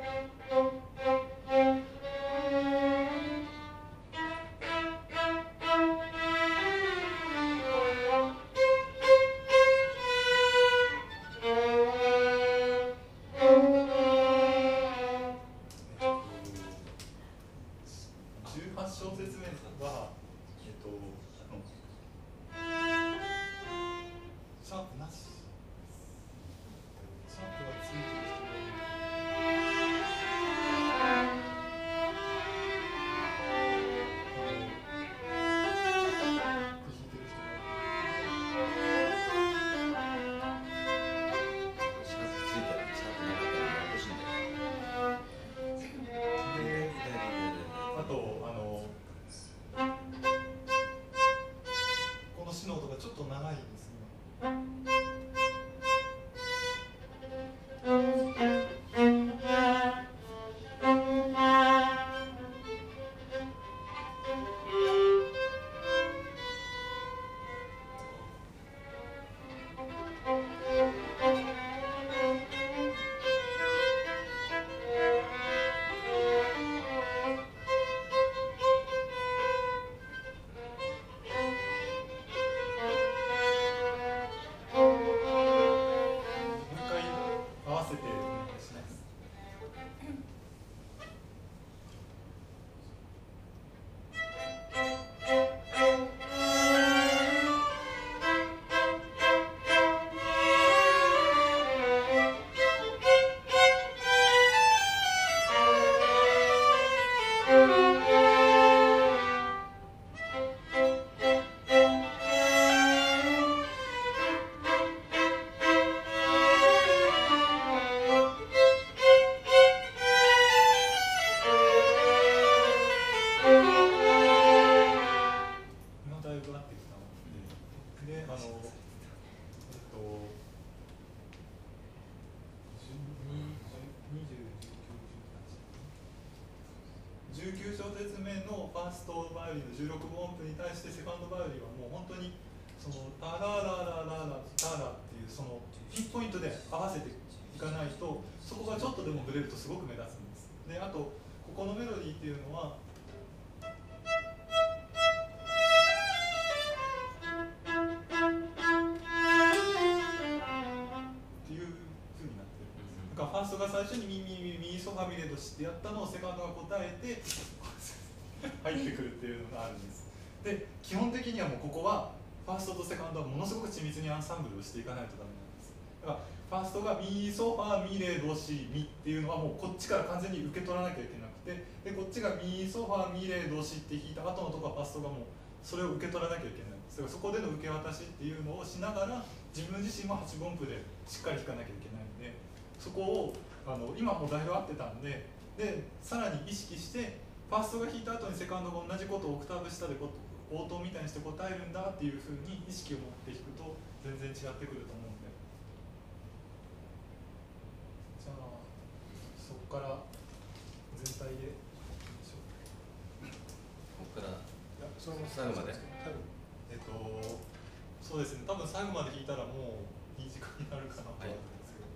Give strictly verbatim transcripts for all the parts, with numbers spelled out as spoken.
じゅうきゅう小節目のファーストバイオリンのじゅうろくぶん音符に対してセカンドバイオリンはもう本当にそのタラララララタラっていうそのピンポイントで合わせていかないとそこがちょっとでもブレるとすごく目立つんです。であとここのメロディーっていうのはっていう風になってるんです。だからファーストが最初にミミミミソファミレドシってやったのをセカンドが答えて入ってくるっていうのがあるんです。で基本的にはもうここはファーストとセカンドはものすごく緻密にアンサンブルをしていかないとダメなんです。だからファーストがミソファミレドシミっていうのはもうこっちから完全に受け取らなきゃいけなくて、でこっちがミソファミレドシって弾いた後のところはファーストがもうそれを受け取らなきゃいけないんです。だからそこでの受け渡しっていうのをしながら自分自身もはちぶん音符でしっかり弾かなきゃいけないんで、そこをあの今もだいぶ合ってたんで、でさらに意識してファーストが弾いた後にセカンドが同じことをオクターブ下でこ応答みたいにして答えるんだっていうふうに意識を持って弾くと全然違ってくると思うんで、じゃあそこから全体でここから最後までえっとそうですね、多分最後まで弾いたらもういい時間になるかなと思うんですけど、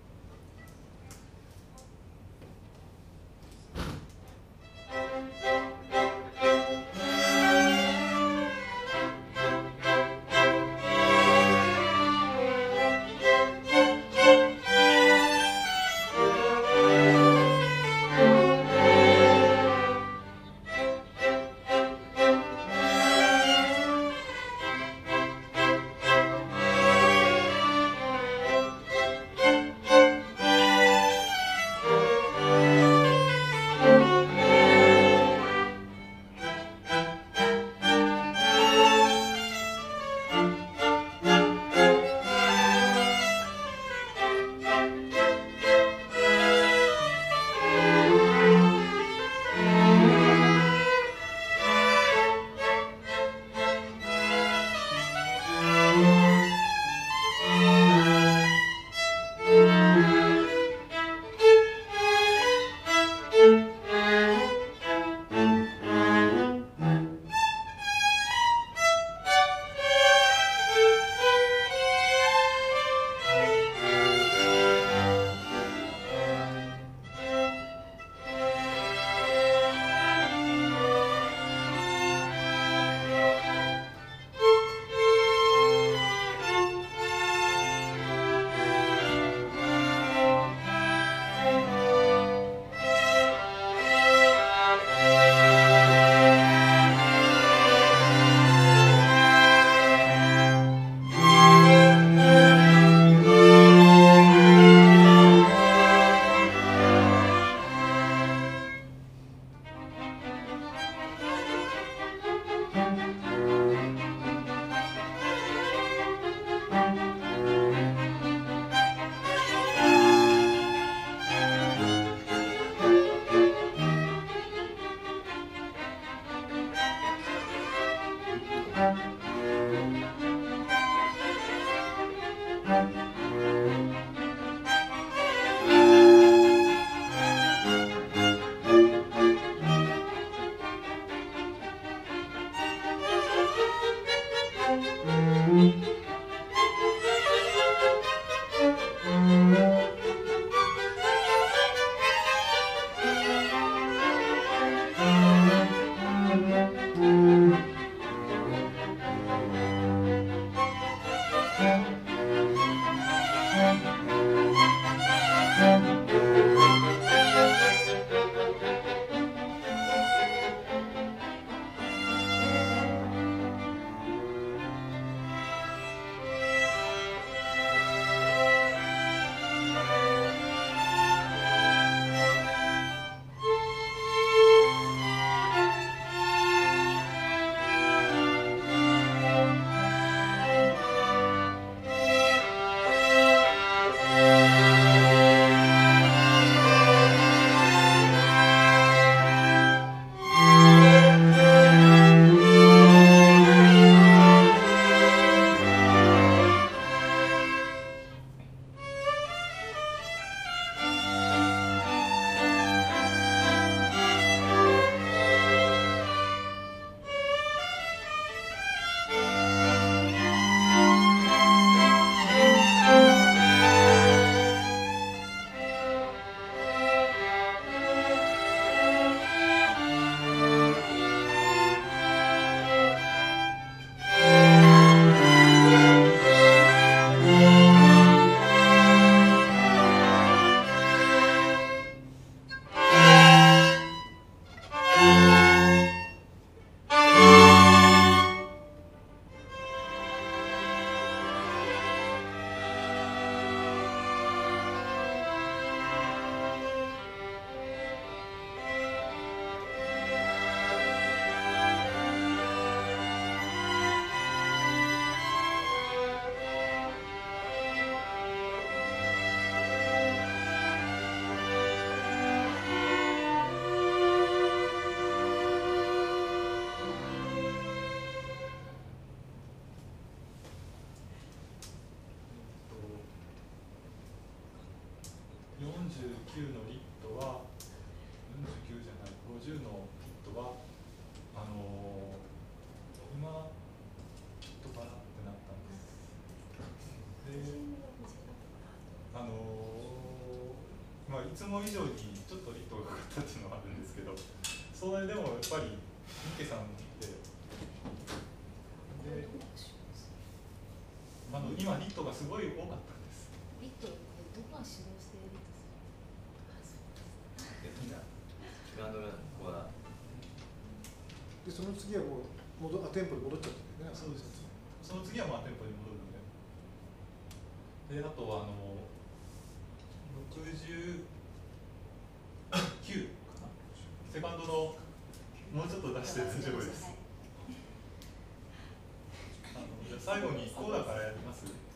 よんじゅうきゅうのリットはよんじゅうきゅうじゃないごじゅうのリットはあのー、今キットかなってなったんです。であのー、まあいつも以上にちょっとリットがかかったっていうのがあるんですけど、それでもやっぱりミケさんってであの今リットがすごい多かったんです。 リットってどこが指導してリットする？ みんなグランドがここはでその次はもう戻あ店舗に戻っちゃったんだよね。 そうです。その次はまあ店舗に戻るので、であとはあのろくじゅうきゅうかな、セカンドのもうちょっと出して大丈夫です。あのじゃあ最後にコーダからやります。